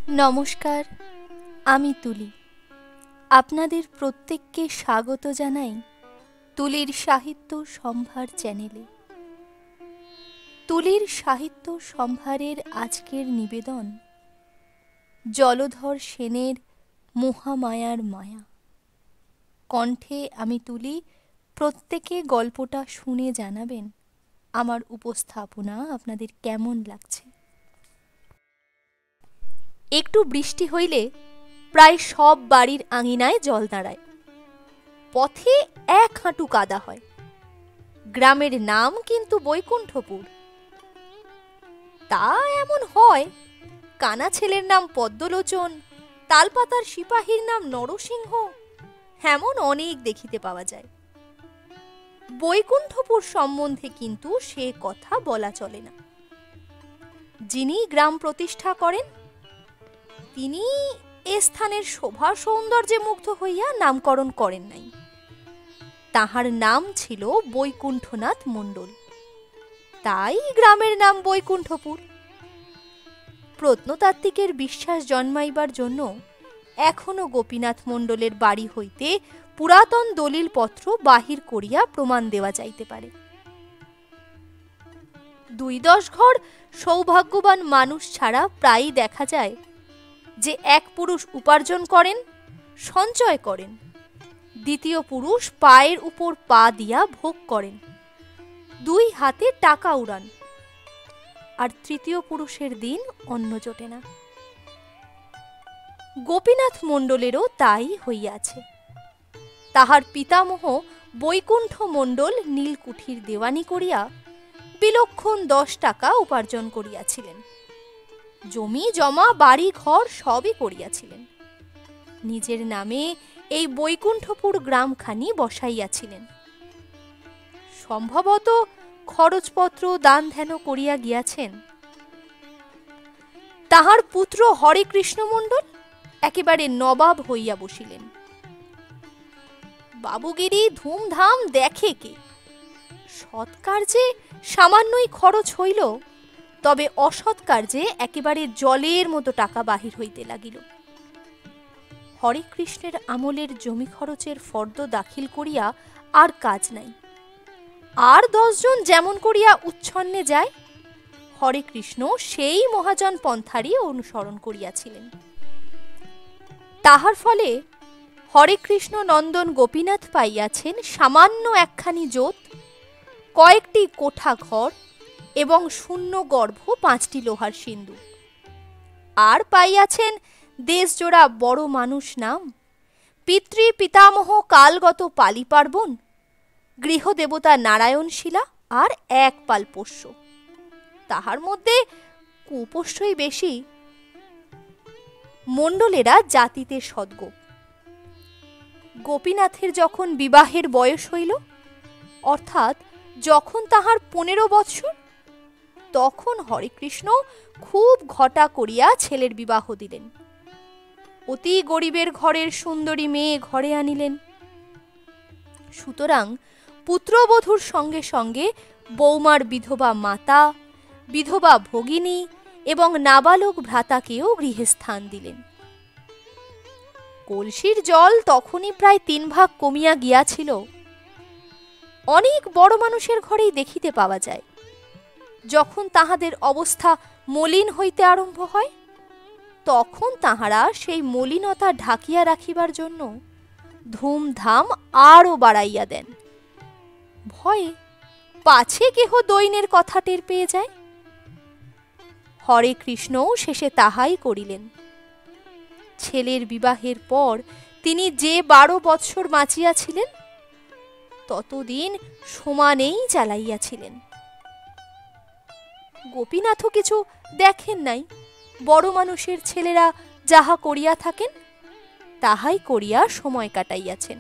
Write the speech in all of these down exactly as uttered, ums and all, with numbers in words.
নমস্কার, আমি তুলি। আপনাদের প্রত্যেককে স্বাগত জানাই তুলির সাহিত্য সম্ভার চ্যানেলে। তুলির সাহিত্য সম্ভারের আজকের নিবেদন জলধর সেনের মহামায়ার মায়া। কণ্ঠে আমি তুলি। প্রত্যেকে গল্পটা শুনে জানাবেন আমার উপস্থাপনা আপনাদের কেমন লাগছে। একটু বৃষ্টি হইলে প্রায় সব বাড়ির আঙিনায় জল দাঁড়ায়। পথে এক হাঁটু কাদা হয়। গ্রামের নাম কিন্তু বৈকুণ্ঠপুর। তা এমন হয়, কানা ছেলের নাম পদ্মলোচন, তালপাতার সিপাহীর নাম নরসিংহ, এমন অনেক দেখিতে পাওয়া যায়। বৈকুণ্ঠপুর সম্বন্ধে কিন্তু সে কথা বলা চলে না। যিনি গ্রাম প্রতিষ্ঠা করেন তিনি এ স্থানের শোভা সৌন্দর্যে মুগ্ধ হইয়া নামকরণ করেন নাই। তাহার নাম ছিল বৈকুণ্ঠনাথ মণ্ডল, তাই গ্রামের নাম বৈকুণ্ঠপুর। প্রত্নতাত্ত্বিকের বিশ্বাস জন্মাইবার জন্য এখনো গোপীনাথ মণ্ডলের বাড়ি হইতে পুরাতন দলিলপত্র বাহির করিয়া প্রমাণ দেওয়া যাইতে পারে। দুই দশ ঘর সৌভাগ্যবান মানুষ ছাড়া প্রায়ই দেখা যায় যে এক পুরুষ উপার্জন করেন, সঞ্চয় করেন, দ্বিতীয় পুরুষ পায়ের উপর পা দিয়া ভোগ করেন, দুই হাতে টাকা উড়ান, আর তৃতীয় পুরুষের দিন অন্ন জোটে না। গোপীনাথ মণ্ডলেরও তাই হইয়াছে। তাহার পিতামহ বৈকুণ্ঠ মণ্ডল নীলকুঠির দেওয়ানি করিয়া বিলক্ষণ দশ টাকা উপার্জন করিয়াছিলেন। জমি জমা বাড়ি ঘর সবই করিয়াছিলেন। নিজের নামে এই বৈকুণ্ঠপুর গ্রামখানি বসাইয়াছিলেন। সম্ভবত খরচপত্র দান ধ্যান করিয়া গিয়াছেন। তাহার পুত্র হরে কৃষ্ণ মণ্ডল একেবারে নবাব হইয়া বসিলেন। বাবুগিরি ধুমধাম দেখে কে? সৎকার্যে সামান্যই খরচ হইল, তবে অসৎকার্যে একেবারে জলের মতো টাকা বাহির হইতে লাগিল। হরে কৃষ্ণের আমলের জমি খরচের ফর্দ দাখিল করিয়া আর কাজ নাই। আর দশজন যেমন করিয়া উচ্ছন্নে যায়, হরে কৃষ্ণ সেই মহাজন পন্থারই অনুসরণ করিয়াছিলেন। তাহার ফলে হরে কৃষ্ণ নন্দন গোপীনাথ পাইয়াছেন সামান্য একখানি জোত, কয়েকটি কোঠা ঘর এবং শূন্য গর্ভ পাঁচটি লোহার সিন্ধুক। আর পাইয়াছেন দেশজোড়া বড় মানুষ নাম, পিতৃ পিতামহ কালগত পালি পার্বণ, গৃহদেবতা নারায়ণ শিলা আর এক পাল পোষ্য। তাহার মধ্যে কুপোষ্যই বেশি। মণ্ডলেরা জাতিতে সদ্গোপ। গোপীনাথের যখন বিবাহের বয়স হইল, অর্থাৎ যখন তাহার পনেরো বৎসর, তখন হরেকৃষ্ণ খুব ঘটা করিয়া ছেলের বিবাহ দিলেন। অতি গরিবের ঘরের সুন্দরী মেয়ে ঘরে আনিলেন। সুতরাং পুত্রবধূর সঙ্গে সঙ্গে বৌমার বিধবা মাতা, বিধবা ভগিনী এবং নাবালক ভ্রাতাকেও গৃহে স্থান দিলেন। কলসির জল তখনই প্রায় তিন ভাগ কমিয়া গিয়াছিল। অনেক বড় মানুষের ঘরেই দেখিতে পাওয়া যায়, যখন তাহাদের অবস্থা মলিন হইতে আরম্ভ হয়, তখন তাহারা সেই মলিনতা ঢাকিয়া রাখিবার জন্য ধুমধাম আরও বাড়াইয়া দেন, ভয়ে পাছে কেহ দৈন্যের কথা টের পেয়ে যায়। হরে কৃষ্ণও শেষে তাহাই করিলেন। ছেলের বিবাহের পর তিনি যে বারো বৎসর বাঁচিয়াছিলেন, ততদিন সমানেই চালাইয়াছিলেন। গোপীনাথও কিছু দেখেন নাই। বড় মানুষের ছেলেরা যাহা করিয়া থাকেন, তাহাই করিয়া সময় কাটাইয়াছেন।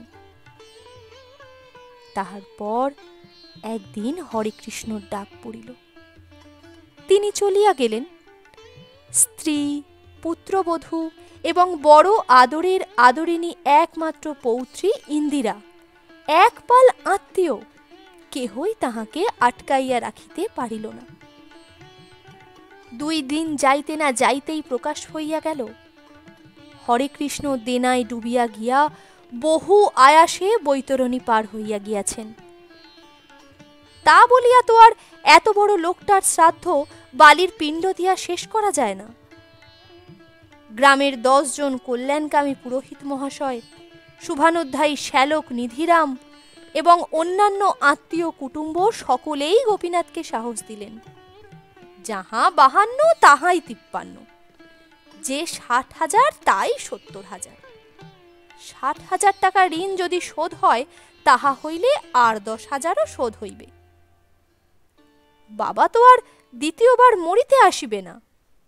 তাহার পর একদিন হরে কৃষ্ণর ডাক পড়িল। তিনি চলিয়া গেলেন। স্ত্রী, পুত্রবধূ এবং বড় আদরের আদরিণী একমাত্র পৌত্রী ইন্দিরা, এক পাল আত্মীয়, কেহই তাহাকে আটকাইয়া রাখিতে পারিল না। দুই দিন যাইতে না যাইতেই প্রকাশ হইয়া গেল। হরে কৃষ্ণ দেনায় ডুবিয়া গিয়া বহু আয়াসে বৈতরণী পার হইয়া গিয়াছেন। তা বলিয়া তো আর এত বড় লোকটার শ্রাদ্ধ বালির পিণ্ড দিয়া শেষ করা যায় না। গ্রামের দশ জন কল্যাণকামী পুরোহিত মহাশয়, শুভানুধ্যায়ী শ্যালক নিধিরাম এবং অন্যান্য আত্মীয় কুটুম্ব সকলেই গোপীনাথকে সাহস দিলেন। যাহা বাহান্ন তাহাই তিপ্পান্ন, যে ষাট হাজার তাই সত্তর হাজার। ষাট হাজার টাকা ঋণ যদি শোধ হয়, তাহা হইলে আর দশ হাজারও শোধ হইবে। বাবা তো আর দ্বিতীয়বার মরিতে আসিবে না।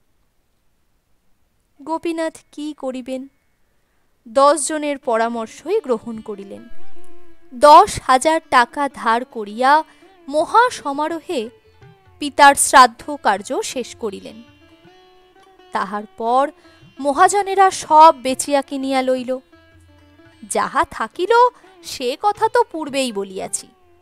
গোপীনাথ কি করিবেন? দশ জনের পরামর্শই গ্রহণ করিলেন। দশ হাজার টাকা ধার করিয়া মহা সমারোহে পিতার শ্রাদ্ধ কার্য শেষ করিলেন। তাহার পর মহাজনেরা সব বেচিয়া কিনিয়া লইল। যাহা থাকিল সে কথা তো পূর্বেই বলিয়াছি।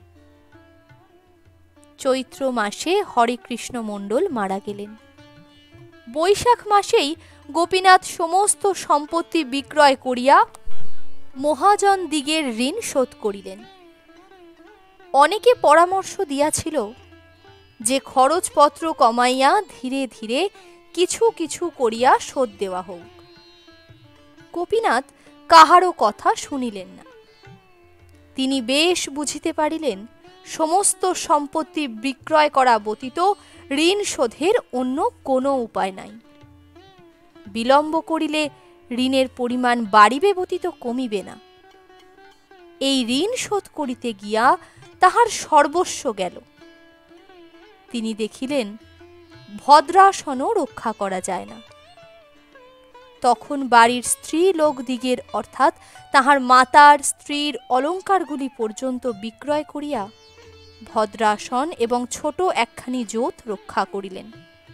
চৈত্র মাসে হরেকৃষ্ণ মণ্ডল মারা গেলেন। বৈশাখ মাসেই গোপীনাথ সমস্ত সম্পত্তি বিক্রয় করিয়া মহাজন দিগের ঋণ শোধ করিলেন। অনেকে পরামর্শ দিয়াছিল যে খরচপত্র কমাইয়া ধীরে ধীরে কিছু কিছু করিয়া শোধ দেওয়া হোক। গোপীনাথ কাহারও কথা শুনিলেন না। তিনি বেশ বুঝিতে পারিলেন সমস্ত সম্পত্তি বিক্রয় করা ব্যতীত ঋণ শোধের অন্য কোনো উপায় নাই। বিলম্ব করিলে ঋণের পরিমাণ বাড়িবে ব্যতীত কমিবে না। এই ঋণ শোধ করিতে গিয়া তাহার সর্বস্ব গেল। তিনি দেখিলেন ভদ্রাসনও রক্ষা করা যায় না। তখন বাড়ির স্ত্রী লোকদিগের অর্থাৎ তাহার মাতার স্ত্রীর অলঙ্কারগুলি পর্যন্ত বিক্রয় করিয়া ভদ্রাসন এবং ছোট একখানি জোত রক্ষা করিলেন।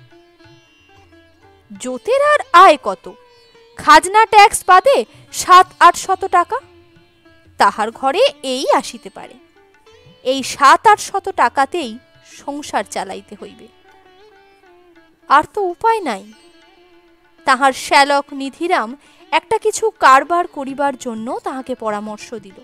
জোতের আর আয় কত? খাজনা ট্যাক্স বাদে সাত আট শত টাকা। তাহার ঘরে এই আসিতে পারে। এই সাত আট শত টাকাতেই সংসার চালাইতে হইবে। আর তো উপায় নাই। তাহার শ্যালক নিধিরাম একটা কিছু কারবার করিবার জন্য তাহাকে পরামর্শ দিল।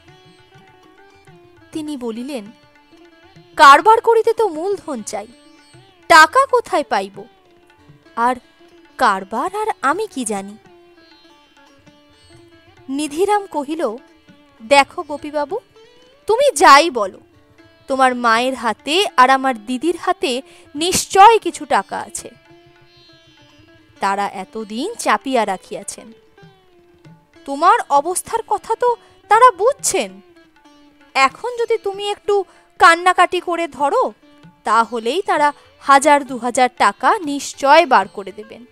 তিনি বলিলেন, কারবার করিতে তো মূলধন চাই, টাকা কোথায় পাইব? আর কারবার আর আমি কি জানি? নিধিরাম কহিল, দেখো গোপীবাবু, তুমি যাই বলো, তোমার মায়ের হাতে আর আমার দিদির হাতে নিশ্চয় কিছু টাকা আছে। তারা এতদিন চাপিয়া রাখিয়াছেন। তোমার অবস্থার কথা তো তারা বুঝছেন। এখন যদি তুমি একটু কান্নাকাটি করে ধরো, তাহলেই তারা হাজার দু হাজার টাকা নিশ্চয় বার করে দেবেন।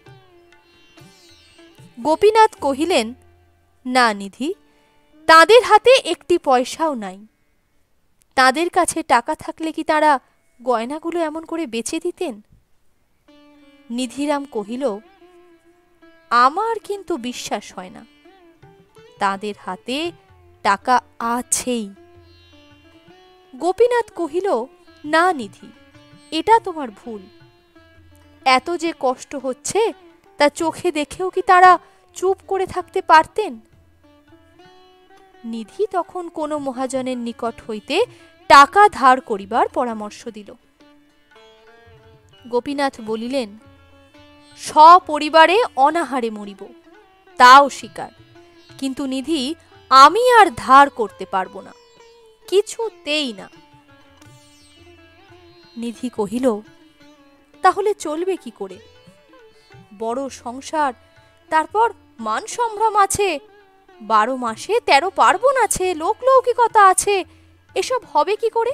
গোপীনাথ কহিলেন, না নিধি, তাদের হাতে একটি পয়সাও নাই। তাদের কাছে টাকা থাকলে কি তারা গয়নাগুলো এমন করে বেচে দিতেন? নিধিরাম কহিল, আমার কিন্তু বিশ্বাস হয় না। তাদের হাতে টাকা আছেই। গোপীনাথ কহিল, না নিধি, এটা তোমার ভুল। এত যে কষ্ট হচ্ছে তা চোখে দেখেও কি তারা চুপ করে থাকতে পারতেন? নিধি তখন কোনো মহাজনের নিকট হইতে টাকা ধার করিবার পরামর্শ দিল। গোপীনাথ বলিলেন, সপরিবারে অনাহারে মরিব, তাও স্বীকার, কিন্তু নিধি আমি আর ধার করতে পারবো না, কিছুতেই না। নিধি কহিল, তাহলে চলবে কি করে? বড় সংসার, তারপর মান সম্ভ্রম আছে, বারো মাসে তেরো পার্বণ আছে, লোকলৌকিকতা আছে, এসব হবে কি করে?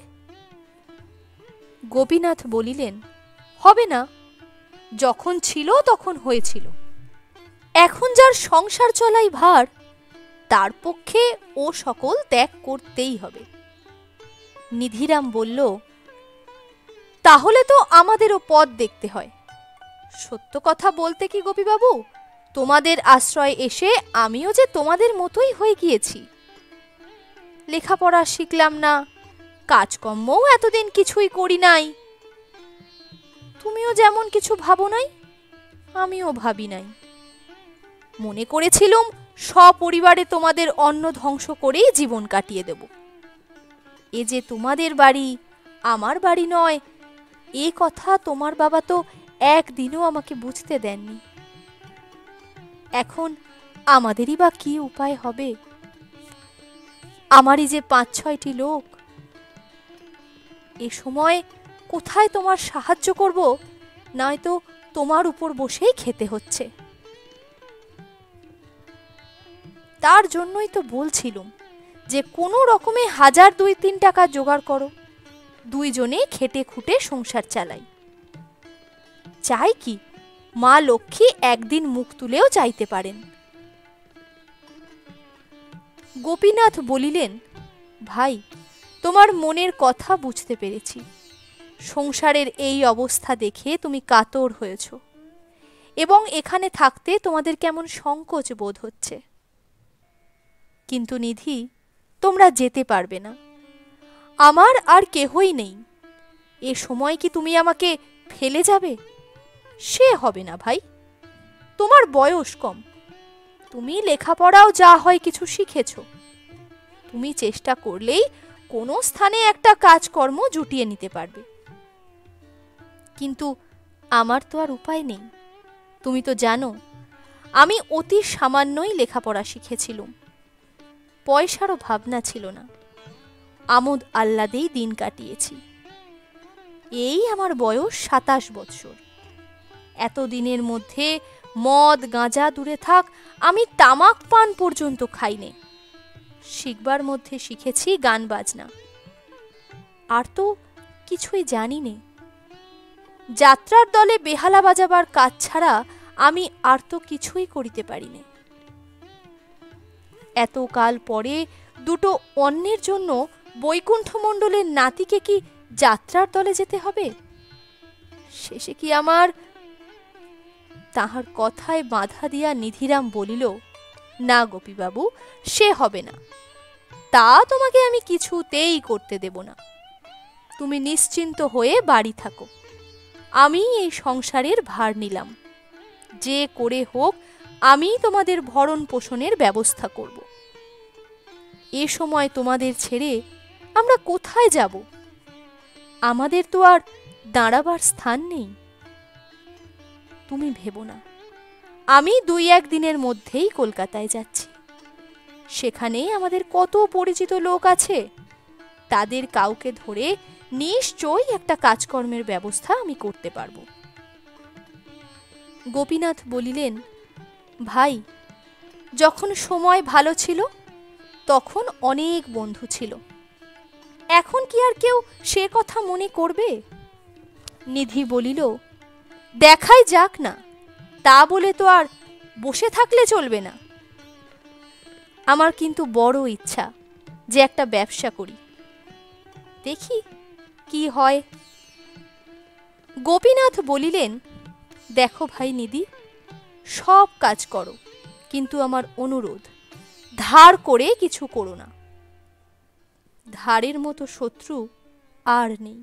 গোপীনাথ বলিলেন, হবে না। যখন ছিল তখন হয়েছিল। এখন যার সংসার চলাই ভার, তার পক্ষে ও সকল ত্যাগ করতেই হবে। নিধিরাম বলল, তাহলে তো আমাদেরও পথ দেখতে হয়। সত্য কথা বলতে কি গোপীবাবু, তোমাদের আশ্রয় এসে আমিও যে তোমাদের মতোই হয়ে গিয়েছি। লেখাপড়া শিখলাম না, কাজকর্মও এতদিন কিছুই করি নাই। তুমিও যেমন কিছু ভাবো নাই, আমিও ভাবি নাই। মনে করেছিলুম সপরিবারে তোমাদের অন্ন ধ্বংস করেই জীবন কাটিয়ে দেব। এ যে তোমাদের বাড়ি, আমার বাড়ি নয়, এ কথা তোমার বাবা তো একদিনও আমাকে বুঝতে দেননি। এখন আমাদেরই বা কি উপায় হবে? আমারই যে পাঁচ ছয়টি লোক, এ সময় কোথায় তোমার সাহায্য করব, নয়তো তোমার উপর বসেই খেতে হচ্ছে। তার জন্যই তো বলছিলুম যে কোনো রকমে হাজার দুই তিন টাকা জোগাড় করো, দুইজনে খেটে খুঁটে সংসার চালাই। চাই কি, মা লক্ষ্মী একদিন মুখ তুলেও চাইতে পারেন। গোপীনাথ বলিলেন, ভাই, তোমার মনের কথা বুঝতে পেরেছি। সংসারের এই অবস্থা দেখে তুমি কাতর হয়েছ এবং এখানে থাকতে তোমাদের কেমন সংকোচ বোধ হচ্ছে। কিন্তু নিধি, তোমরা যেতে পারবে না। আমার আর কেহই নেই। এ সময় কি তুমি আমাকে ফেলে যাবে? সে হবে না ভাই। তোমার বয়স কম, তুমি লেখাপড়াও যা হয় কিছু শিখেছ। তুমি চেষ্টা করলেই কোনো স্থানে একটা কাজকর্ম জুটিয়ে নিতে পারবে। কিন্তু আমার তো আর উপায় নেই। তুমি তো জানো আমি অতি সামান্যই লেখাপড়া শিখেছিলুম। পয়সারও ভাবনা ছিল না। আমোদ আহ্লাদেই দিন কাটিয়েছি। এই আমার বয়স সাতাশ বৎসর। এতদিনের মধ্যে মদ গাঁজা দূরে থাক, আমি তামাক পান পর্যন্ত খাইনে। শিখবার মধ্যে শিখেছি গান বাজনা, আর তো কিছুই জানি নে। যাত্রার দলে বেহালা বাজাবার কাজ ছাড়া আমি আর তো কিছুই করিতে পারি নে। এতকাল পরে দুটো অন্যের জন্য বৈকুণ্ঠ মণ্ডলের নাতিকে কি যাত্রার দলে যেতে হবে? শেষে কি আমার... তাহার কথায় বাধা দিয়া নিধিরাম বলিল, না গোপীবাবু, সে হবে না। তা তোমাকে আমি কিছুতেই করতে দেব না। তুমি নিশ্চিন্ত হয়ে বাড়ি থাকো। আমি এই সংসারের ভার নিলাম। যে করে হোক আমি তোমাদের ভরণ পোষণের ব্যবস্থা করব। এ সময় তোমাদের ছেড়ে আমরা কোথায় যাব? আমাদের তো আর দাঁড়াবার স্থান নেই। তুমি ভেবো না, আমি দুই এক দিনের মধ্যেই কলকাতায় যাচ্ছি। সেখানে আমাদের কত পরিচিত লোক আছে, তাদের কাউকে ধরে নিশ্চয়ই একটা কাজকর্মের ব্যবস্থা আমি করতে পারব। গোপীনাথ বলিলেন, ভাই, যখন সময় ভালো ছিল তখন অনেক বন্ধু ছিল। এখন কি আর কেউ সে কথা মনে করবে? নিধি বলিল, দেখাই যাক না, তা বলে তো আর বসে থাকলে চলবে না। আমার কিন্তু বড় ইচ্ছা যে একটা ব্যবসা করি। দেখি কি হয়। গোপীনাথ বলিলেন, দেখো ভাই নিধি, সব কাজ করো, কিন্তু আমার অনুরোধ, ধার করে কিছু করো না। ধারের মতো শত্রু আর নেই।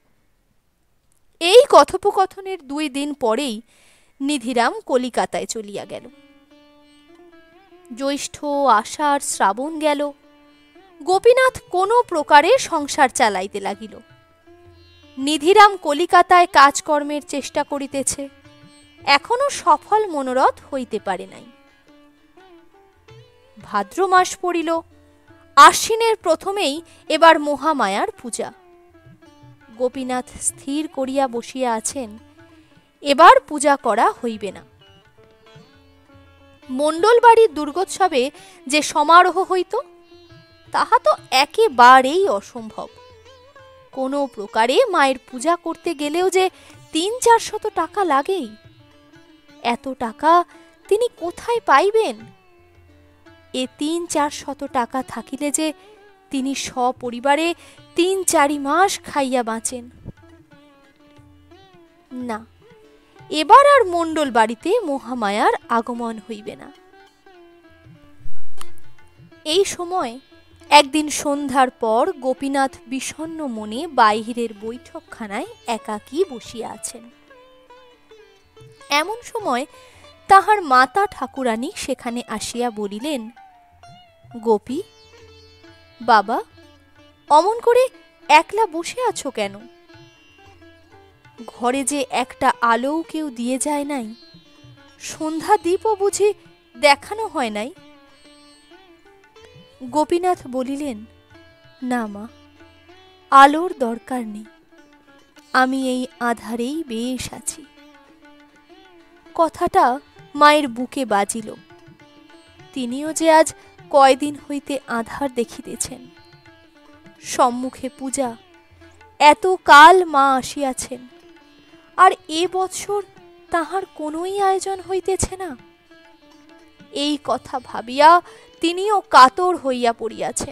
এই কথোপকথনের দুই দিন পরেই নিধিরাম কলিকাতায় চলিয়া গেল। জ্যৈষ্ঠ, আষাঢ়, শ্রাবণ গেল। গোপীনাথ কোনো প্রকারে সংসার চালাইতে লাগিল। নিধিরাম কলিকাতায় কাজকর্মের চেষ্টা করিতেছে, এখনো সফল মনোরথ হইতে পারে নাই। ভাদ্র মাস পড়িল। আশ্বিনের প্রথমেই এবার মহামায়ার পূজা। গোপীনাথ স্থির করিয়া বসিয়া আছেন, এবার পূজা করা হইবে না। মণ্ডল বাড়ির দুর্গোৎসবে যে সমারোহ হইত, তাহা তো একেবারেই অসম্ভব। কোনো প্রকারে মায়ের পূজা করতে গেলেও যে তিন চার শত টাকা লাগেই। এত টাকা তিনি কোথায় পাইবেন? এ তিন চার শত টাকা থাকিলে যে তিনি সপরিবারে তিন চারি মাস খাইয়া বাঁচেন। না, এবার আর মণ্ডল বাড়িতে মহামায়ার আগমন হইবে না। এই সময় একদিন সন্ধ্যার পর গোপীনাথ বিষণ্ণ মনে বাহিরের বৈঠকখানায় একাকী বসিয়া আছেন। এমন সময় তাহার মাতা ঠাকুরানী সেখানে আসিয়া বলিলেন, গোপী, বাবা, অমন করে একলা বসে আছো কেন? ঘরে যে একটা আলোও কেউ দিয়ে যায় নাই, সন্ধ্যা দ্বীপও বুঝি দেখানো হয় নাই? গোপীনাথ বলিলেন, না মা, আলোর দরকার নেই, আমি এই আঁধারেই বেশ আছি। কথাটা মায়ের বুকে বাজিল। তিনিও যে আজ কয়দিন হইতে আঁধার দেখিতেছেন। সম্মুখে পূজা, এত কাল মা আসিয়াছেন, আর এ বৎসর তাহার কোনোই আয়োজন হইতেছে না। এই কথা ভাবিয়া তিনিও কাতর হইয়া পড়িয়াছেন।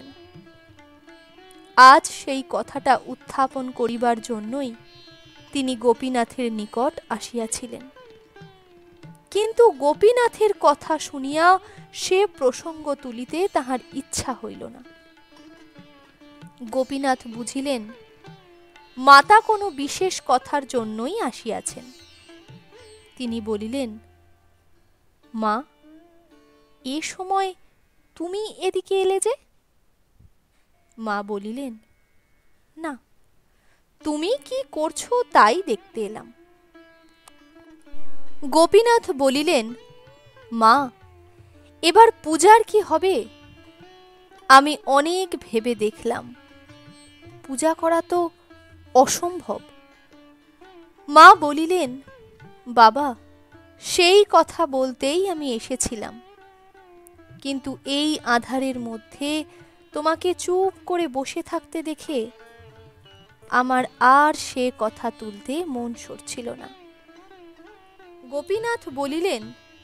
আজ সেই কথাটা উত্থাপন করিবার জন্যই তিনি গোপীনাথের নিকট আসিয়াছিলেন। কিন্তু গোপীনাথের কথা শুনিয়া সে প্রসঙ্গ তুলিতে তাহার ইচ্ছা হইল না। গোপীনাথ বুঝিলেন মাতা কোনো বিশেষ কথার জন্যই আসিয়াছেন। তিনি বলিলেন, মা, এ সময় তুমি এদিকে এলে যে? মা বলিলেন, না, তুমি কি করছো তাই দেখতে এলাম। গোপীনাথ বলিলেন, মা, এবার পূজার কি হবে? আমি অনেক ভেবে দেখলাম, পূজা করা তো অসম্ভব। মা বলিলেন, বাবা, সেই কথা বলতেই আমি এসেছিলাম, কিন্তু এই আঁধারের মধ্যে তোমাকে চুপ করে বসে থাকতে দেখে আমার আর সে কথা তুলতে মন সরছিল না। গোপীনাথ বলিলেন,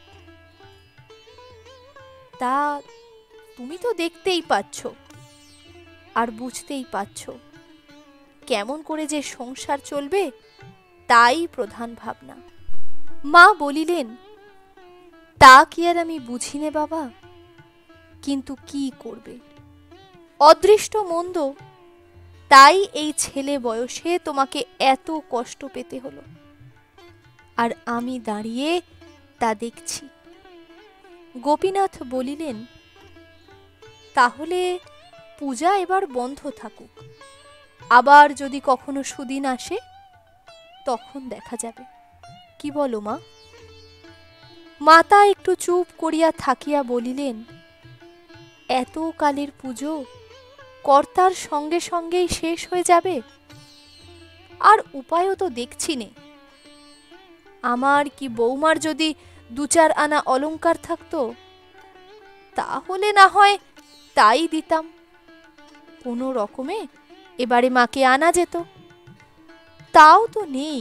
তা তুমি তো দেখতেই পাচ্ছ আর বুঝতেই পাচ্ছ, কেমন করে যে সংসার চলবে তাই প্রধান ভাবনা। মা বলিলেন, তা কি আর আমি বুঝি নে বাবা, কিন্তু কি করবে, অদৃষ্ট মন্দ, তাই এই ছেলে বয়সে তোমাকে এত কষ্ট পেতে হলো, আর আমি দাঁড়িয়ে তা দেখছি। গোপীনাথ বলিলেন, তাহলে পূজা এবার বন্ধ থাকুক, আবার যদি কখনো সুদিন আসে তখন দেখা যাবে, কি বলো মা? মাতা একটু চুপ করিয়া থাকিয়া বলিলেন, এত কালের পুজো কর্তার সঙ্গে সঙ্গেই শেষ হয়ে যাবে, আর উপায়ও তো দেখছি নে। আমার কি বৌমার যদি দু চার আনা অলংকার থাকতো, তাহলে না হয় তাই দিতাম, কোনো রকমে এবারে মাকে আনা যেত, তাও তো নেই।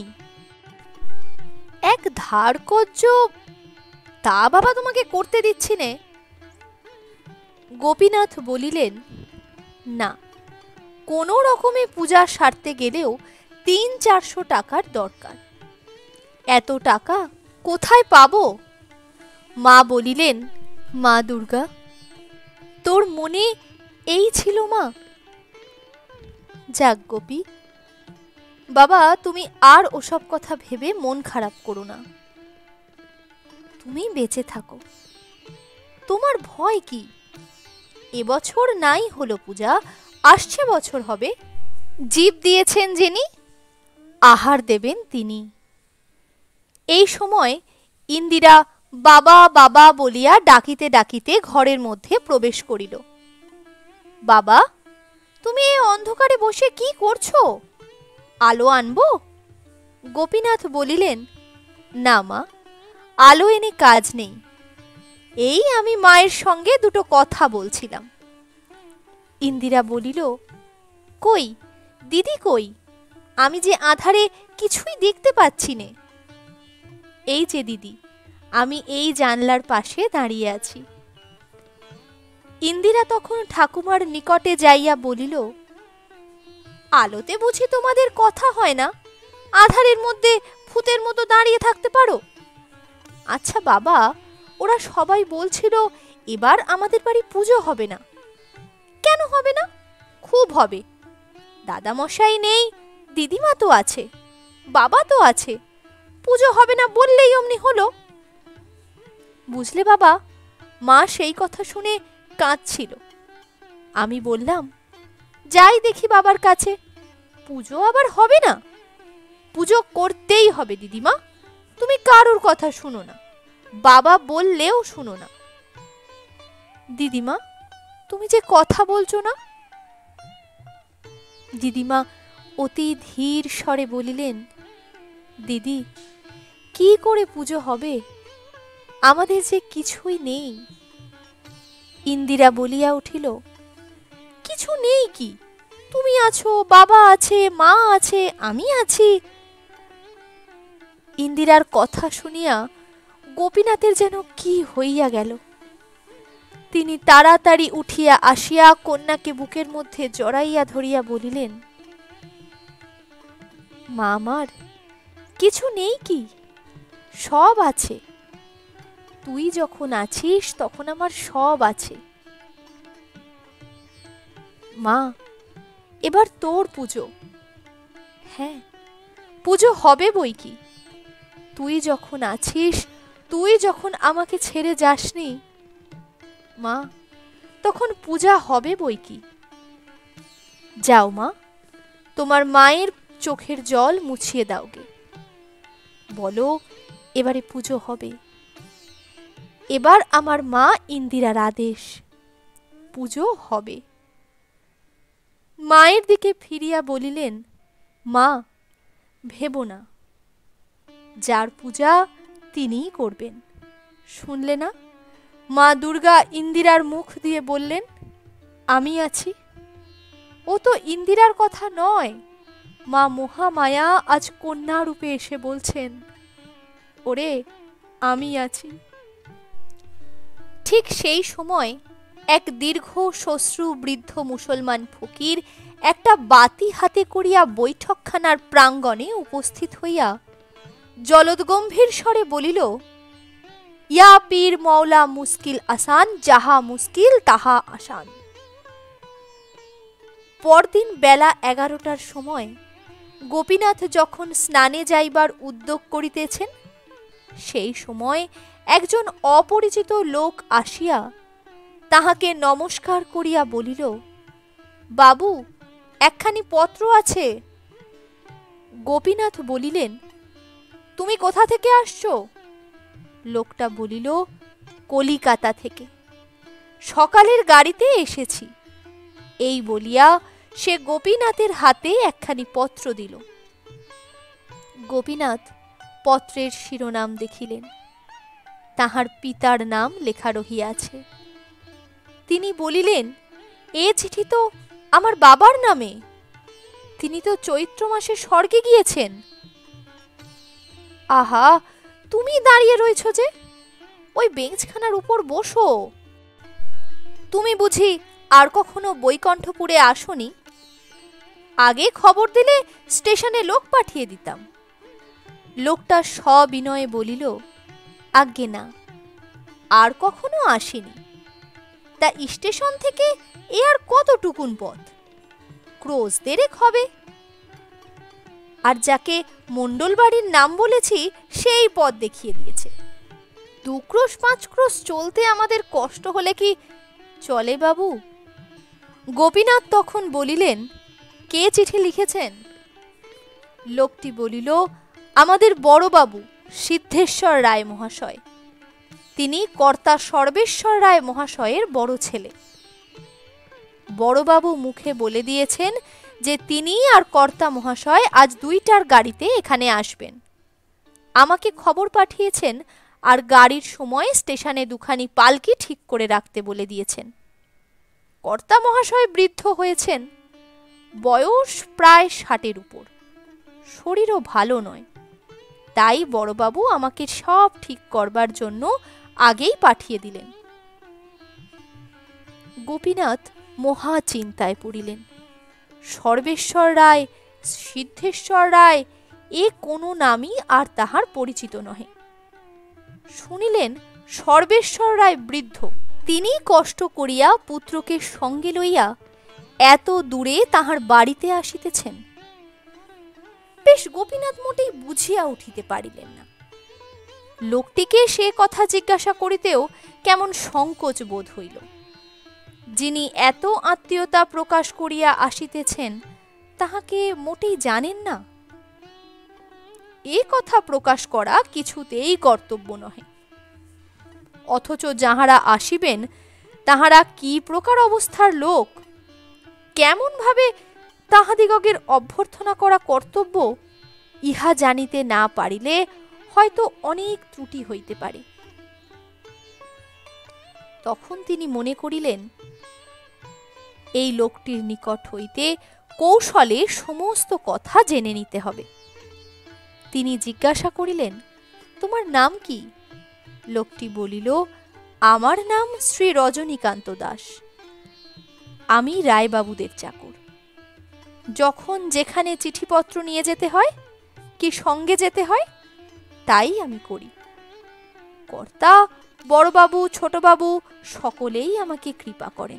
এক ধার কর্য, তা বাবা তোমাকে করতে দিচ্ছি নে। গোপীনাথ বলিলেন, না, কোনো রকমে পূজা সারতে গেলেও তিন চারশো টাকার দরকার, এত টাকা কোথায় পাবো? মা বলিলেন, মা দুর্গা, তোর মনে এই ছিল মা? যাক গোপী, বাবা, তুমি আর ওসব কথা ভেবে মন খারাপ করো না, তুমি বেঁচে থাকো, তোমার ভয় কি? এবছর নাই হলো পূজা, আসছে বছর হবে। জীব দিয়েছেন যিনি, আহার দেবেন তিনি। এই সময় ইন্দিরা বাবা বাবা বলিয়া ডাকিতে ডাকিতে ঘরের মধ্যে প্রবেশ করিল। বাবা, তুমি এই অন্ধকারে বসে কি করছো? আলো আনবো? গোপীনাথ বলিলেন, না মা, আলো এনে কাজ নেই, এই আমি মায়ের সঙ্গে দুটো কথা বলছিলাম। ইন্দিরা বলিল, কই দিদি কই? আমি যে আঁধারে কিছুই দেখতে পাচ্ছি নে। এই যে দিদি, আমি এই জানলার পাশে দাঁড়িয়ে আছি। ইন্দিরা তখন ঠাকুমার নিকটে যাইয়া বলিল, আলোতে বুঝি তোমাদের কথা হয় না? আঁধারের মধ্যে ভূতের মতো দাঁড়িয়ে থাকতে পারো? আচ্ছা বাবা, ওরা সবাই বলছিল এবার আমাদের বাড়ি পুজো হবে না। কেন হবে না? খুব হবে। দাদামশাই নেই, দিদিমা তো আছে, বাবা তো আছে, পুজো হবে না বললেই অমনি হলো। বুঝলে বাবা, মা সেই কথা শুনে কাঁদছিল। আমি বললাম, যাই দেখি বাবার কাছে, পুজো আবার হবে না? পুজো করতেই হবে দিদিমা, তুমি কারোর কথা শুনো না, বাবা বললেও শুনো না। দিদিমা, তুমি যে কথা বলছো না। দিদিমা অতি ধীর স্বরে বলিলেন, দিদি, কি করে পুজো হবে? আমাদের যে কিছুই নেই। ইন্দিরা বলিয়া উঠিল, কিছু নেই কি? তুমি আছো, বাবা আছে, মা আছে, আমি আছি। ইন্দিরার কথা শুনিয়া গোপীনাথের যেন কি হইয়া গেল। তিনি তাড়াতাড়ি উঠিয়া আসিয়া কন্যাকে বুকের মধ্যে জড়াইয়া ধরিয়া বলিলেন, মা আমার, কিছু নেই কি? সব আছে। তুই যখন আছিস তখন আমার সব আছে। মা, এবার তোর পুজো। হ্যাঁ, পুজো হবে বই কি। তুই যখন আছিস, তুই যখন আমাকে ছেড়ে যাসনি, মা, তখন পূজা হবে বই কি। যাও মা, তোমার মায়ের চোখের জল মুছিয়ে দাওগে। বলো, এবারে পুজো হবে। এবার আমার মা ইন্দিরার আদেশ, পুজো হবে। মায়ের দিকে ফিরিয়া বলিলেন, মা, ভেবো না, যার পূজা তিনিই করবেন। শুনলে না, মা দুর্গা ইন্দিরার মুখ দিয়ে বললেন, আমি আছি। ও তো ইন্দিরার কথা নয়, মা মহামায়া আজ কন্যা রূপে এসে বলছেন, ওরে, আমি আছি। ঠিক সেই সময় এক দীর্ঘ শ্বশ্রু বৃদ্ধ মুসলমান ফকির একটা বাতি হাতে করিয়া বৈঠকখানার প্রাঙ্গণে উপস্থিত হইয়া জলদগম্ভীর স্বরে বলিল, ইয়া পীর মওলা মুশকিল আসান, যাহা মুশকিল তাহা আসান। পরদিন বেলা এগারোটার সময় গোপীনাথ যখন স্নানে যাইবার উদ্যোগ করিতেছেন, সেই সময় একজন অপরিচিত লোক আসিয়া তাহাকে নমস্কার করিয়া বলিল, বাবু, একখানি পত্র আছে। গোপীনাথ বলিলেন, তুমি কোথা থেকে আসছো? লোকটা বলিল, কলিকাতা থেকে, সকালের গাড়িতে এসেছি। এই বলিয়া সে গোপীনাথের হাতে একখানি পত্র দিল। গোপীনাথ পত্রের শিরোনাম দেখিলেন, তাহার পিতার নাম লেখা রহিয়াছে। তিনি বলিলেন, এ চিঠি তো আমার বাবার নামে, তিনি তো চৈত্র মাসে স্বর্গে গিয়েছেন। আহা, তুমি দাঁড়িয়ে রয়েছ যে, ওই বেঞ্চখানার উপর বসো। তুমি বুঝি আর কখনো বৈকণ্ঠপুরে আসনি? আগে খবর দিলে স্টেশনে লোক পাঠিয়ে দিতাম। লোকটা সবিনয়ে বলিল, আজ্ঞে না, আর কখনো আসিনি। তা স্টেশন থেকে এ আর কতটুকুন পথ? ক্রোশ দেড়েক হবে। আর যাকে মণ্ডল বাড়ির নাম বলেছি সেই পথ দেখিয়ে দিয়েছে। দু ক্রোশ পাঁচ ক্রোশ চলতে আমাদের কষ্ট হলে কি চলে বাবু? গোপীনাথ তখন বলিলেন, কে চিঠি লিখেছেন? লোকটি বলিল, আমাদের বড়বাবু সিদ্ধেশ্বর রায় মহাশয়। তিনি কর্তা সর্বেশ্বর রায় মহাশয়ের বড় ছেলে। বড়বাবু মুখে বলে দিয়েছেন যে তিনি আর কর্তা মহাশয় আজ দুইটার গাড়িতে এখানে আসবেন। আমাকে খবর পাঠিয়েছেন আর গাড়ির সময় স্টেশনে দুখানি পালকি ঠিক করে রাখতে বলে দিয়েছেন। কর্তা মহাশয় বৃদ্ধ হয়েছেন, বয়স প্রায় ষাটের উপর, শরীরও ভালো নয়। তাই বড়বাবু আমাকে সব ঠিক করবার জন্য আগেই পাঠিয়ে দিলেন। গোপীনাথ মহা চিন্তায় পড়িলেন। সর্বেশ্বর রায়, সিদ্ধেশ্বর রায়, এ কোনো নামই আর তাহার পরিচিত নহে। শুনিলেন সর্বেশ্বর রায় বৃদ্ধ, তিনি কষ্ট করিয়া পুত্রকে সঙ্গে লইয়া এত দূরে তাহার বাড়িতে আসিতেছেন। বেশ গোপীনাথ মোটেই বুঝিয়া উঠিতে পারিলেন না। লোকটিকে সে কথা জিজ্ঞাসা করিতেও কেমন সংকোচ বোধ হইল। যিনি এত আত্মীয়তা প্রকাশ করিয়া আসিতেছেন তাহাকে মোটেই জানেন না। এ কথা প্রকাশ করা কিছুতেই কর্তব্য নহে। অথচ যাহারা আসিবেন তাহারা কি প্রকার অবস্থার লোক, কেমন ভাবে তাহাদিগের অভ্যর্থনা করা কর্তব্য, ইহা জানিতে না পারিলে হয়তো অনেক ত্রুটি হইতে পারে। তখন তিনি মনে করিলেন, এই লোকটির নিকট হইতে কৌশলে সমস্ত কথা জেনে নিতে হবে। তিনি জিজ্ঞাসা করিলেন, তোমার নাম কি? লোকটি বলিল, আমার নাম শ্রী রজনীকান্ত দাস। আমি রায়বাবুদের চাকর। যখন যেখানে চিঠিপত্র নিয়ে যেতে হয় কি সঙ্গে যেতে হয় তাই আমি করি। কর্তা, বড়বাবু, ছোটবাবু সকলেই আমাকে কৃপা করেন।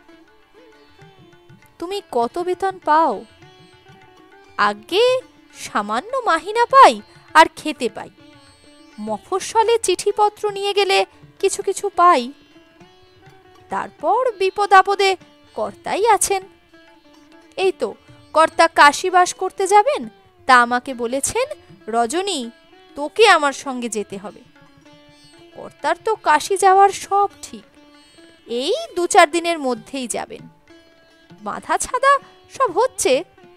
তুমি কত বেতন পাও? আগে সামান্য মাহিনা পাই আর খেতে পাই। মফস্বলে চিঠিপত্র নিয়ে গেলে কিছু কিছু পাই। তারপর বিপদ আপদে কর্তাই আছেন। এই তো কর্তা কাশীবাস করতে যাবেন, তা আমাকে বলেছেন, রজনী, তোকে আমার সঙ্গে যেতে হবে। কর্তার তো কাশী যাওয়ার সব ঠিক, এই দু চার দিনের মধ্যেই যাবেন। বাঁধা ছাদা সব হচ্ছে।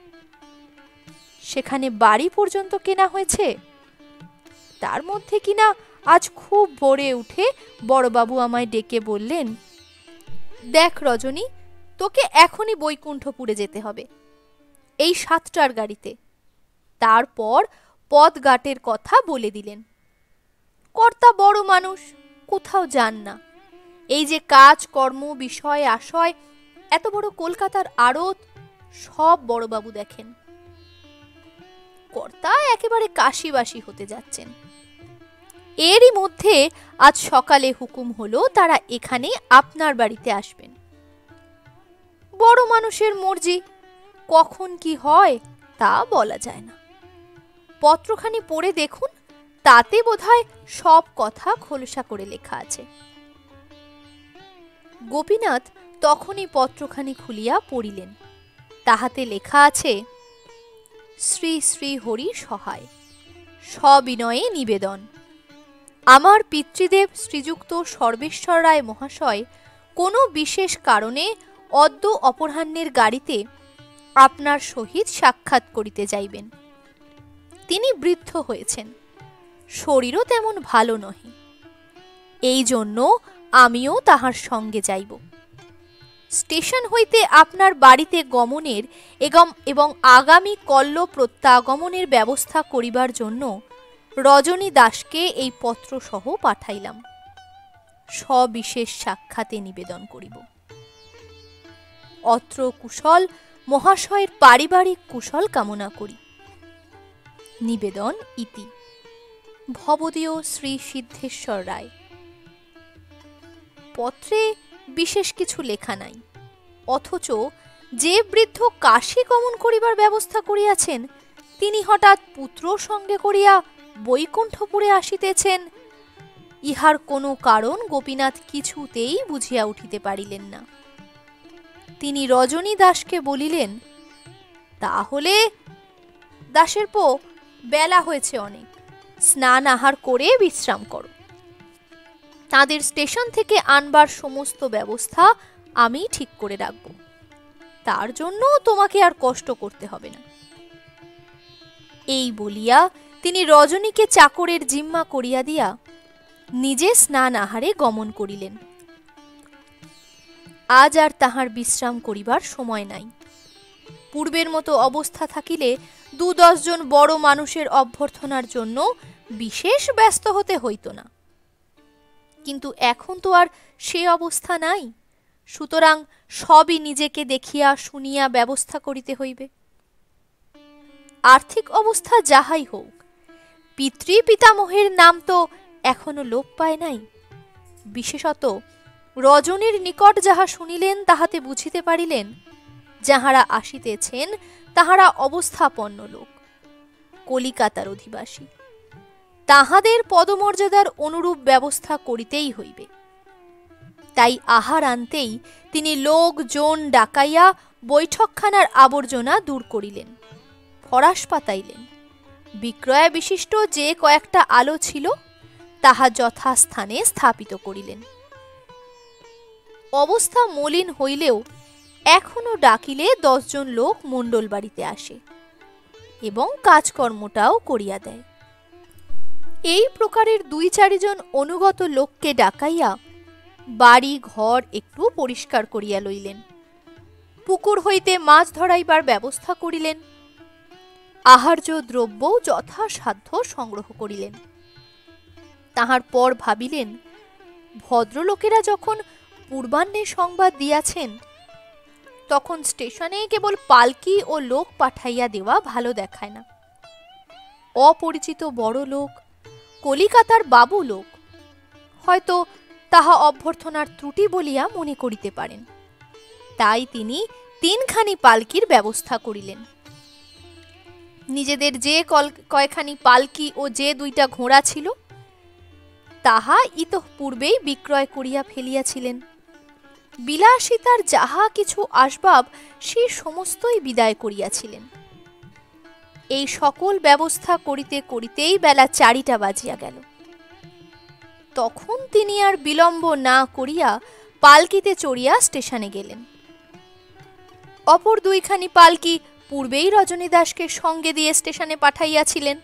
সেখানে বাড়ি পর্যন্ত কেনা হয়েছে। তার মধ্যে কিনা আজ খুব ভোরে উঠে বড়বাবু আমায় ডেকে বললেন, দেখ রজনী, তোকে এখনই বৈকুণ্ঠপুরে যেতে হবে, এই সাতটার গাড়িতে। তারপর পথঘাটের কথা বলে দিলেন। কর্তা বড় মানুষ, কোথাও যান না। এই যে কাজ কর্ম বিষয় আশয়, এত বড় কলকাতার আড়ত, সব বড়বাবু দেখেন। কর্তা একেবারে কাশীবাসী হতে যাচ্ছেন। এরই মধ্যে আজ সকালে হুকুম হলো তারা এখানে আপনার বাড়িতে আসবেন। বড় মানুষের মর্জি, কখন কি হয় তা বলা যায় না। পত্রখানি পড়ে দেখুন, তাতে বোধহয় সব কথা খোলসা করে লেখা আছে। গোপীনাথ তখনই পত্রখানি খুলিয়া পড়িলেন। তাহাতে লেখা আছে, শ্রী শ্রী হরি সহায়, সবিনয়ে নিবেদন। আমার পিতৃদেব শ্রীযুক্ত সর্বেশ্বর রায় মহাশয় কোনো বিশেষ কারণে অদ্য অপরাহ্নের গাড়িতে আপনার সহিত সাক্ষাৎ করিতে যাইবেন। তিনি বৃদ্ধ হয়েছেন, শরীরও তেমন ভালো নহে। এই জন্য আমিও তাহার সঙ্গে যাইব। স্টেশন হইতে আপনার বাড়িতে গমনের এবং আগামী কল্ল প্রত্যাগমনের ব্যবস্থা করিবার জন্য রজনী দাসকে এই পত্র সহ পাঠাইলাম। সবিশেষ সাক্ষাতে নিবেদন করিব। অত্র কুশল মহাশয়ের পারিবারিক কুশল কামনা করি। নিবেদন ইতি। ভবদীয় শ্রী সিদ্ধেশ্বর রায়। পত্রে বিশেষ কিছু লেখা নাই, অথচ যে বৃদ্ধ কাশী গমন করিবার ব্যবস্থা করিয়াছেন তিনি হঠাৎ পুত্র সঙ্গে করিয়া বৈকুণ্ঠপুরে আসিতেছেন, ইহার কোনো কারণ গোপীনাথ কিছুতেই বুঝিয়া উঠিতে পারিলেন না। তিনি রজনী দাসকে বলিলেন, তাহলে দাসের পো, বেলা হয়েছে অনেক, স্নান আহার করে বিশ্রাম করো। তাদের স্টেশন থেকে আনবার সমস্ত ব্যবস্থা আমি ঠিক করে রাখব, তার জন্য তোমাকে আর কষ্ট করতে হবে না। এই বলিয়া তিনি রজনীকে চাকরের জিম্মা করিয়া দিয়া নিজে স্নান আহারে গমন করিলেন। আজ আর তাহার বিশ্রাম করিবার সময় নাই। পূর্বের মতো অবস্থা থাকিলে দু দশজন বড় মানুষের অভ্যর্থনার জন্য বিশেষ ব্যস্ত হতে হইত না, কিন্তু এখন তো আর সে অবস্থা নাই। সুতরাং সবই নিজেকে দেখিয়া শুনিয়া ব্যবস্থা করিতে হইবে। আর্থিক অবস্থা যাহাই হোক, পিতৃ পিতামহের নাম তো এখনো লোপ পায় নাই। বিশেষত রজনীর নিকট যাহা শুনিলেন তাহাতে বুঝিতে পারিলেন, যাহারা আসিতেছেন তাহারা অবস্থাপন্ন লোক। কলিকাতার অধিবাসী, তাহাদের পদমর্যাদার অনুরূপ ব্যবস্থা করিতেই হইবে। তাই আহার আনতেই তিনি লোকজন ডাকাইয়া বৈঠকখানার আবর্জনা দূর করিলেন, ফরাস পাতাইলেন। বিক্রয় বিশিষ্ট যে কয়েকটা আলো ছিল তাহা যথাস্থানে স্থাপিত করিলেন। অবস্থা মলিন হইলেও এখনো ডাকিলে দশজন লোক মণ্ডল বাড়িতে আসে এবং কাজকর্মটাও করিয়া দেয়। এই প্রকারের দুই চারিজন অনুগত লোককে ডাকাইয়া বাড়ি ঘর একটু পরিষ্কার করিয়া লইলেন, পুকুর হইতে মাছ ধরাইবার ব্যবস্থা করিলেন, আহার্য দ্রব্য যথাসাধ্য সংগ্রহ করিলেন। তাহার পর ভাবিলেন, ভদ্রলোকেরা যখন পূর্বাহ্নে সংবাদ দিয়াছেন, তখন স্টেশনে কেবল পালকি ও লোক পাঠাইয়া দেওয়া ভালো দেখায় না। অপরিচিত বড় লোক, কলিকাতার বাবু লোক, হয়তো তাহা অভ্যর্থনার ত্রুটি বলিয়া মনে করিতে পারেন। তাই তিনি তিনখানি পালকির ব্যবস্থা করিলেন। নিজেদের যে কয়খানি পালকি ও যে দুইটা ঘোড়া ছিল তাহা ইতঃপূর্বেই বিক্রয় করিয়া ফেলিয়াছিলেন। বিলাসিতার যাহা কিছু আসবাব সে সমস্তই বিদায় করিয়াছিলেন। এই সকল ব্যবস্থা করিতে করিতেই বেলা চারিটা বাজিয়া গেল। তখন তিনি আর বিলম্ব না করিয়া পালকিতে চড়িয়া স্টেশনে গেলেন। অপর দুইখানি পালকি পূর্বেই রজনীদাসকে সঙ্গে দিয়ে স্টেশনে পাঠাইয়াছিলেন।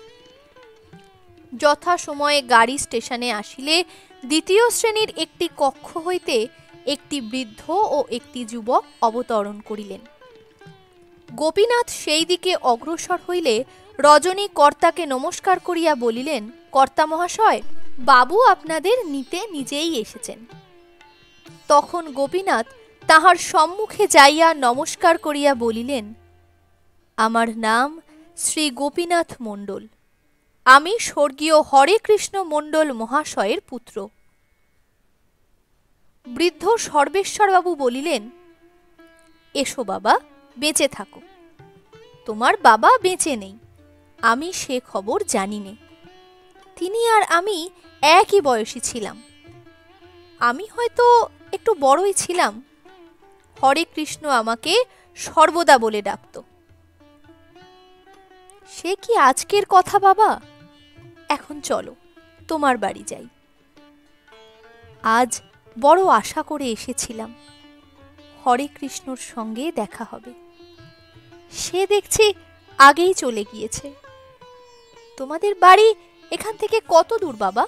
যথা সময়ে গাড়ি স্টেশনে আসিলে দ্বিতীয় শ্রেণীর একটি কক্ষ হইতে একটি বৃদ্ধ ও একটি যুবক অবতরণ করিলেন। গোপীনাথ সেই দিকে অগ্রসর হইলে রজনী কর্তাকে নমস্কার করিয়া বলিলেন, কর্তা মহাশয়, বাবু আপনাদের নিতে নিজেই এসেছেন। তখন গোপীনাথ তাহার সম্মুখে যাইয়া নমস্কার করিয়া বলিলেন, আমার নাম শ্রী গোপীনাথ মণ্ডল। আমি স্বর্গীয় হরে কৃষ্ণ মণ্ডল মহাশয়ের পুত্র। বৃদ্ধ সর্বেশ্বরবাবু বলিলেন, এসো বাবা, বেঁচে থাকো। তোমার বাবা বেঁচে নেই, আমি সে খবর জানি নে। তিনি আর আমি একই বয়সী ছিলাম। আমি হয়তো একটু বড়ই ছিলাম। হরে কৃষ্ণ আমাকে সর্বদা বলে ডাকত। সে কি আজকের কথা বাবা? এখন চলো, তোমার বাড়ি যাই। আজ বড় আশা করে এসেছিলাম হরে কৃষ্ণর সঙ্গে দেখা হবে। সে দেখছি আগেই চলে গিয়েছে। তোমাদের বাড়ি এখান থেকে কত দূর বাবা?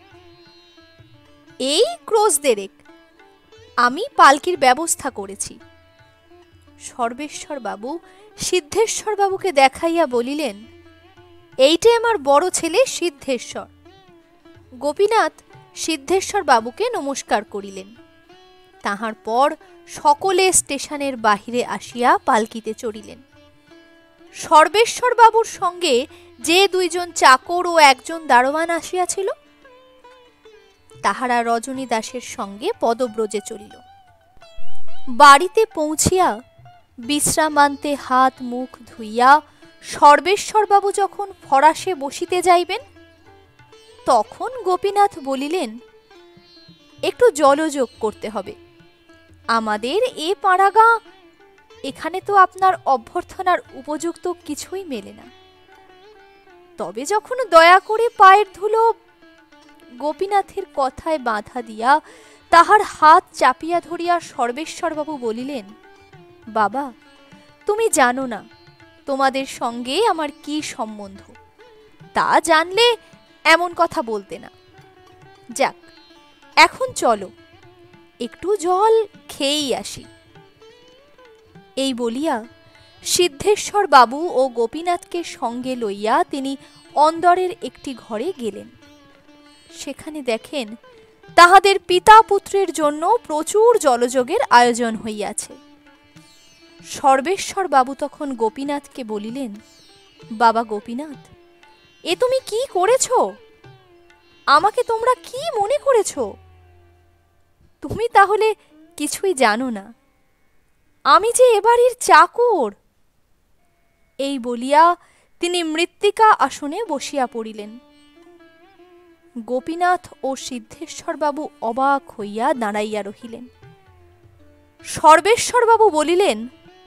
এই ক্রোশ দেড়েক। আমি পালকির ব্যবস্থা করেছি। সর্বেশ্বর বাবু সিদ্ধেশ্বর বাবুকে দেখাইয়া বলিলেন, এইটে আমার বড় ছেলে সিদ্ধেশ্বর। গোপীনাথ সিদ্ধেশ্বর বাবুকে নমস্কার করিলেন। তাহার পর সকলে স্টেশনের বাহিরে আসিয়া পালকিতে চড়িলেন। সর্বেশ্বর বাবুর সঙ্গে যে দুইজন চাকর ও একজন দারোয়ান আসিয়াছিল, তাহারা রজনী দাসের সঙ্গে পদব্রজে চলিল। বাড়িতে পৌঁছিয়া বিশ্রামান্তে হাত মুখ ধুইয়া সর্বেশ্বরবাবু যখন ফরাসে বসিতে যাইবেন, তখন গোপীনাথ বলিলেন, একটু জলযোগ করতে হবে। আমাদের এ পাড়াগাঁ, এখানে তো আপনার অভ্যর্থনার উপযুক্ত কিছুই মেলে না। তবে যখন দয়া করে পায়ের ধুলো। গোপীনাথের কথায় বাধা দিয়া তাহার হাত চাপিয়া ধরিয়া সর্বেশ্বরবাবু বলিলেন, বাবা, তুমি জানো না তোমাদের সঙ্গে আমার কি সম্বন্ধ। তা জানলে এমন কথা বলতে না। যাক, এখন চলো, একটু জল খেয়েই আসি। এই বলিয়া সিদ্ধেশ্বর বাবু ও গোপীনাথকে সঙ্গে লইয়া তিনি অন্দরের একটি ঘরে গেলেন। সেখানে দেখেন তাহাদের পিতা পুত্রের জন্য প্রচুর জলযোগের আয়োজন হইয়াছে। সর্বেশ্বর বাবু তখন গোপীনাথকে বলিলেন, বাবা গোপীনাথ, এ তুমি কি করেছ? আমাকে তোমরা কি মনে করেছ? তুমি তাহলে কিছুই জানো না। আমি যে এবাড়ির চাকর। এই বলিয়া তিনি মৃত্তিকা আসনে বসিয়া পড়িলেন। গোপীনাথ ও সিদ্ধেশ্বরবাবু অবাক হইয়া দাঁড়াইয়া রহিলেন। সর্বেশ্বরবাবু বলিলেন,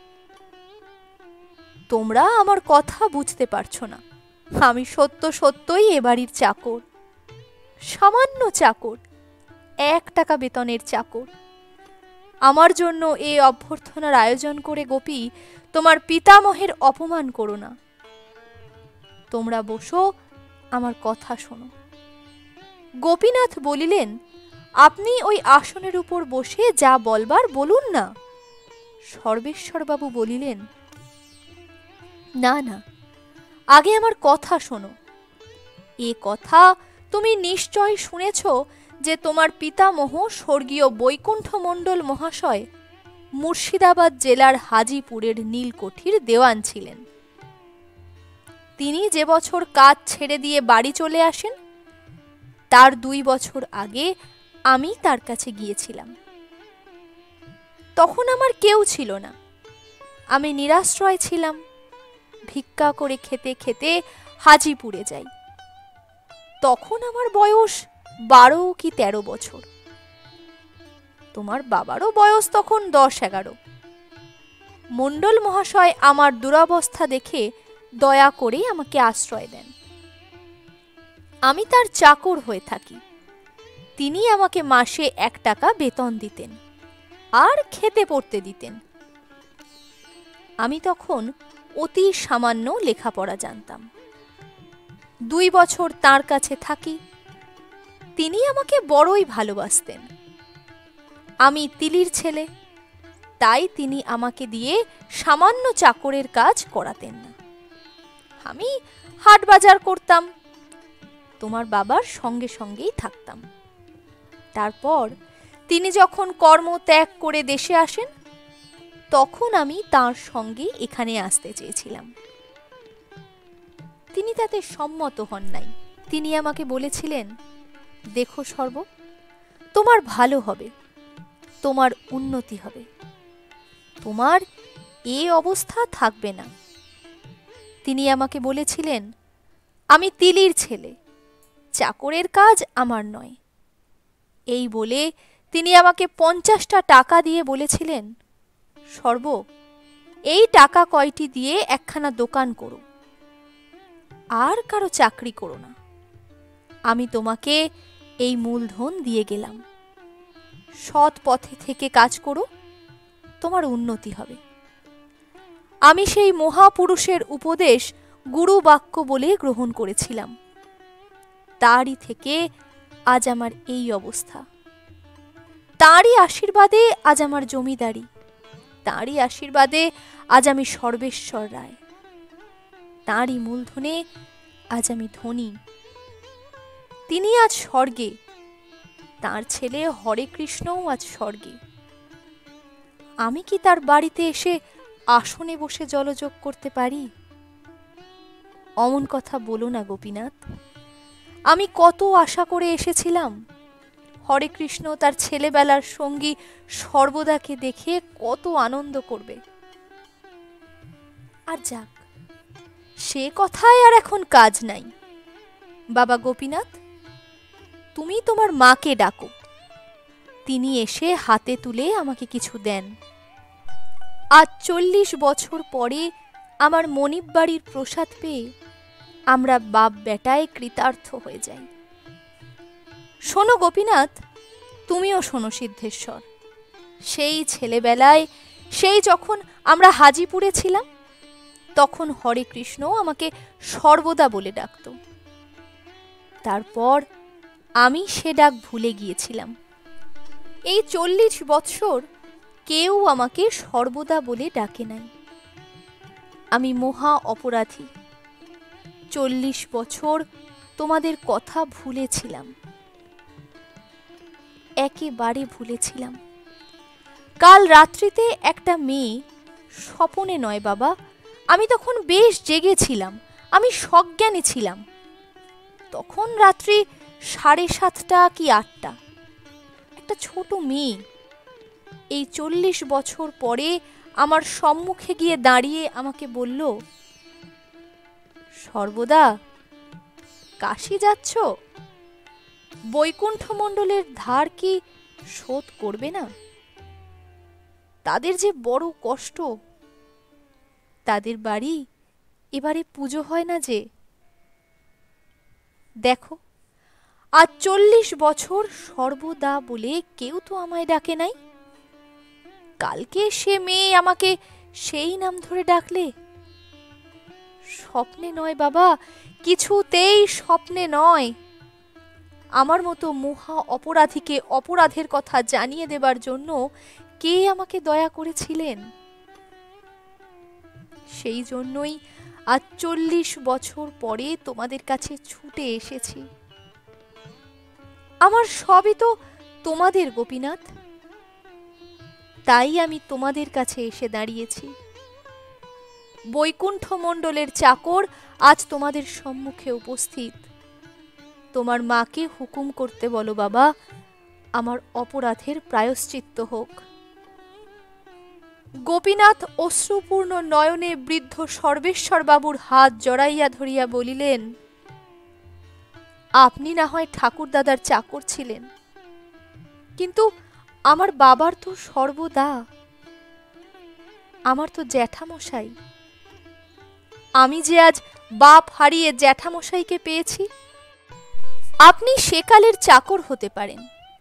তোমরা আমার কথা বুঝতে পারছো না। আমি সত্য সত্যই এ বাড়ির চাকর, সামান্য চাকর, এক টাকা বেতনের চাকর। আমার জন্য এ অভ্যর্থনার আয়োজন করে গোপী, তোমার পিতামহের অপমান করো না। তোমরা বসো, আমার কথা শোনো। গোপীনাথ বলিলেন, আপনি ওই আসনের উপর বসে যা বলবার বলুন না। সর্বেশ্বরবাবু বলিলেন, না না, আগে আমার কথা শোনো। এ কথা তুমি নিশ্চয় শুনেছ যে তোমার পিতামহ স্বর্গীয় বৈকুণ্ঠ মণ্ডল মহাশয় মুর্শিদাবাদ জেলার হাজিপুরের নীলকুঠির দেওয়ান ছিলেন। তিনি যে বছর কাজ ছেড়ে দিয়ে বাড়ি চলে আসেন, তার দুই বছর আগে আমি তার কাছে গিয়েছিলাম। তখন আমার কেউ ছিল না, আমি নিরাশ্রয় ছিলাম। ভিক্ষা করে খেতে খেতে হাজিপুরে যাই। তখন আমার বয়স বারো কি তেরো বছর। তোমার বাবারও বয়স তখন দশ এগারো। মণ্ডল মহাশয় আমার দুরবস্থা দেখে দয়া করে আমাকে আশ্রয় দেন। আমি তার চাকর হয়ে থাকি। তিনি আমাকে মাসে এক টাকা বেতন দিতেন আর খেতে পড়তে দিতেন। আমি তখন অতি সামান্য লেখাপড়া জানতাম। দুই বছর তার কাছে থাকি। তিনি আমাকে বড়ই ভালোবাসতেন। আমি তিলির ছেলে, তাই তিনি আমাকে দিয়ে সামান্য চাকরের কাজ করাতেন না। আমি হাট বাজার করতাম, তোমার বাবার সঙ্গে সঙ্গেই থাকতাম। তারপর তিনি যখন কর্ম ত্যাগ করে দেশে আসেন, তখন আমি তার সঙ্গে এখানে আসতে চেয়েছিলাম। তিনি তাতে সম্মত হন নাই। তিনি আমাকে বলেছিলেন, দেখো সর্ব, তোমার ভালো হবে, তোমার উন্নতি হবে, তোমার এ অবস্থা থাকবে না। তিনি আমাকে বলেছিলেন, আমি তিলির ছেলে, চাকরের কাজ আমার নয়। এই বলে তিনি আমাকে পঞ্চাশটা টাকা দিয়ে বলেছিলেন, সর্ব, এই টাকা কয়টি দিয়ে একখানা দোকান করো, আর কারো চাকরি করো না। আমি তোমাকে এই মূলধন দিয়ে গেলাম। সৎ পথে থেকে কাজ করো, তোমার উন্নতি হবে। আমি সেই মহাপুরুষের উপদেশ গুরু বাক্য বলে গ্রহণ করেছিলাম। তারই থেকে আজ আমার এই অবস্থা। তারই আশীর্বাদে আজ আমার জমিদারি, তারই আশীর্বাদে আজ আমি সর্বেশ্বর রায়, তারই মূলধনে আজ আমি ধনী। তিনি আজ স্বর্গে, তার ছেলে হরে কৃষ্ণও আজ স্বর্গে। আমি কি তার বাড়িতে এসে আসনে বসে জলযোগ করতে পারি? অমন কথা বলো না গোপীনাথ। আমি কত আশা করে এসেছিলাম। হরে কৃষ্ণ তার ছেলেবেলার সঙ্গী সর্বদাকে দেখে কত আনন্দ করবে। আর যাক, সে কথায় আর এখন কাজ নাই। বাবা গোপীনাথ, তুমি তোমার মাকে ডাকো, তিনি এসে হাতে তুলে আমাকে কিছু দেন। আজ চল্লিশ বছর পরে আমার মনিব বাড়ির প্রসাদ পেয়ে আমরা বাপ বেটায় কৃতার্থ হয়ে যাই। শোনো গোপীনাথ, তুমিও শোনো সিদ্ধেশ্বর। সেই ছেলেবেলায়, সেই যখন আমরা হাজিপুরে ছিলাম, তখন হরে কৃষ্ণ আমাকে সর্বদা বলে ডাকত। তারপর আমি সে ডাক ভুলে গিয়েছিলাম। এই চল্লিশ বৎসর কেউ আমাকে সর্বদা বলে ডাকে নাই। আমি মহা অপরাধী। চল্লিশ বছর তোমাদের কথা ভুলেছিলাম, একেবারে ভুলেছিলাম। কাল রাত্রিতে একটা মেয়ে, স্বপনে নয় বাবা, আমি তখন বেশ জেগেছিলাম, আমি সজ্ঞানে ছিলাম। তখন রাত্রি সাড়ে সাতটা কি আটটা। একটা ছোট মেয়ে এই চল্লিশ বছর পরে আমার সম্মুখে গিয়ে দাঁড়িয়ে আমাকে বলল, সর্বদা কাশী যাচ্ছ? বৈকুণ্ঠ মণ্ডলের ধার কি শোধ করবে না? তাদের যে বড় কষ্ট, তাদের বাড়ি এবারে পুজো হয় না যে। দেখো, আজ চল্লিশ বছর সর্বদা বলে কেউ তো আমায় ডাকে নাই। কালকে সে মেয়ে আমাকে সেই নাম ধরে ডাকলে। স্বপ্নে নয় বাবা, কিছুতেই স্বপ্নে নয়। আমার মতো মহা অপরাধীকে অপরাধের কথা জানিয়ে দেবার জন্য কে আমাকে দয়া করেছিলেন? সেই জন্যই আজ চল্লিশ বছর পরে তোমাদের কাছে ছুটে এসেছি। আমার সবই তো তোমাদের গোপীনাথ, তাই আমি তোমাদের কাছে এসে দাঁড়িয়েছি। বৈকুণ্ঠ মণ্ডলের চাকর আজ তোমাদের সম্মুখে উপস্থিত। তোমার মাকে হুকুম করতে বলো বাবা, আমার অপরাধের প্রায়শ্চিত্ত হোক। গোপীনাথ অশ্রুপূর্ণ নয়নে বৃদ্ধ সর্বেশ্বর বাবুর হাত জড়াইয়া ধরিয়া বলিলেন, আপনি না হয় ঠাকুরদাদার চাকর ছিলেন, কিন্তু আমার বাবার তো সর্বদা, আমার তো জ্যাঠামশাই। আমি যে আজ বাপ হারিয়ে জ্যাঠামশাইকে পেয়েছি। আপনি সেকালের চাকর হতে পারেন,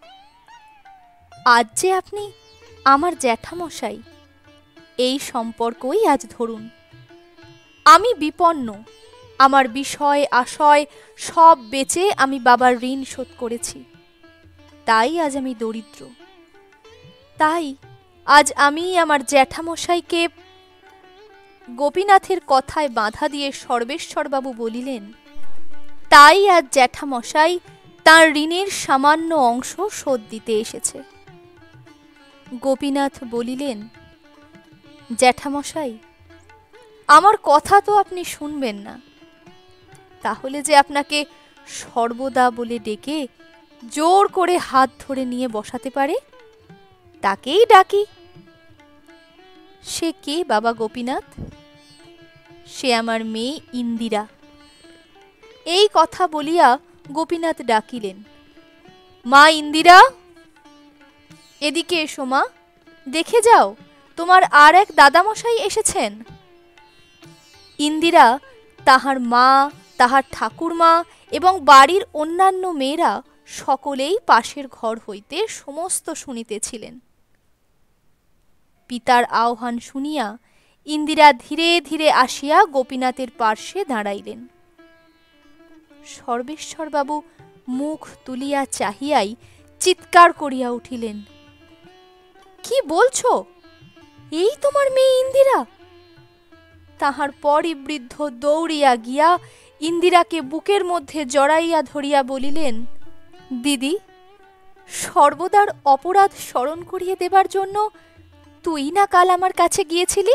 আজ যে আপনি আমার জ্যাঠামশাই, এই সম্পর্কই আজ ধরুন। আমি বিপন্ন, আমার বিষয় আশয় সব বেচে আমি বাবার ঋণ শোধ করেছি, তাই আজ আমি দরিদ্র। তাই আজ আমি আমার জ্যাঠামশাইকে। গোপীনাথের কথায় বাধা দিয়ে সর্বেশ্বরবাবু বলিলেন, তাই আজ জ্যাঠামশাই তাঁর ঋণের সামান্য অংশ শোধ দিতে এসেছে। গোপীনাথ বলিলেন, জ্যাঠামশাই, আমার কথা তো আপনি শুনবেন না, তাহলে যে আপনাকে সর্বদা বলে ডেকে জোর করে হাত ধরে নিয়ে বসাতে পারে, তাকেই ডাকি। সে কে বাবা গোপীনাথ? সে আমার মেয়ে ইন্দিরা। এই কথা বলিয়া গোপীনাথ ডাকিলেন, মা ইন্দিরা, এদিকে এসো মা, দেখে যাও তোমার আর এক দাদামশাই এসেছেন। ইন্দিরা, তাহার মা, তাহার ঠাকুরমা এবং বাড়ির অন্যান্য মেয়েরা সকলেই পাশের ঘর হইতে সমস্ত শুনিতেছিলেন। পিতার আহ্বান শুনিয়া ইন্দিরা ধীরে ধীরে আসিয়া গোপীনাথের পার্শ্বে দাঁড়াইলেন। সর্বেশ্বরবাবু মুখ তুলিয়া চাহিয়াই চিৎকার করিয়া উঠিলেন, কি বলছো? এই তোমার মেয়ে ইন্দিরা? তাহার পরই বৃদ্ধ দৌড়িয়া গিয়া ইন্দিরাকে বুকের মধ্যে জড়াইয়া ধরিয়া বলিলেন, দিদি, সর্বদার অপরাধ স্মরণ করিয়ে দেবার জন্য তুই না কাল আমার কাছে গিয়েছিলি?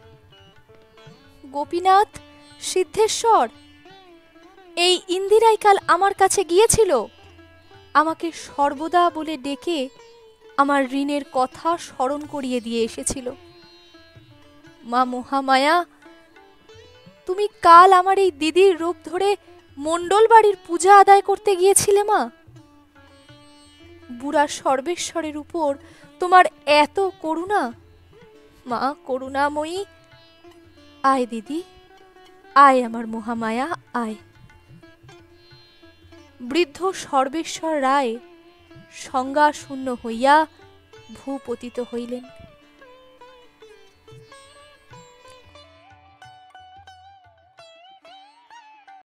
গোপীনাথ, সিদ্ধেশ্বর, এই ইন্দিরাই কাল আমার কাছে গিয়েছিল, আমাকে সর্বদা বলে ডেকে আমার ঋণের কথা স্মরণ করিয়ে দিয়ে এসেছিল। মা মহামায়া, তুমি কাল আমার এই দিদির রূপ ধরে মণ্ডল বাড়ির পূজা আদায় করতে গিয়েছিলে মা। বুড়া সর্বেশ্বরের উপর তোমার এত করুণা। মা করুণাময়ী, আয় দিদি, আয় আমার মহামায়া, আয়। বৃদ্ধ সর্বেশ্বর রায় সংজ্ঞাশূন্য হইয়া ভূপতিত হইলেন।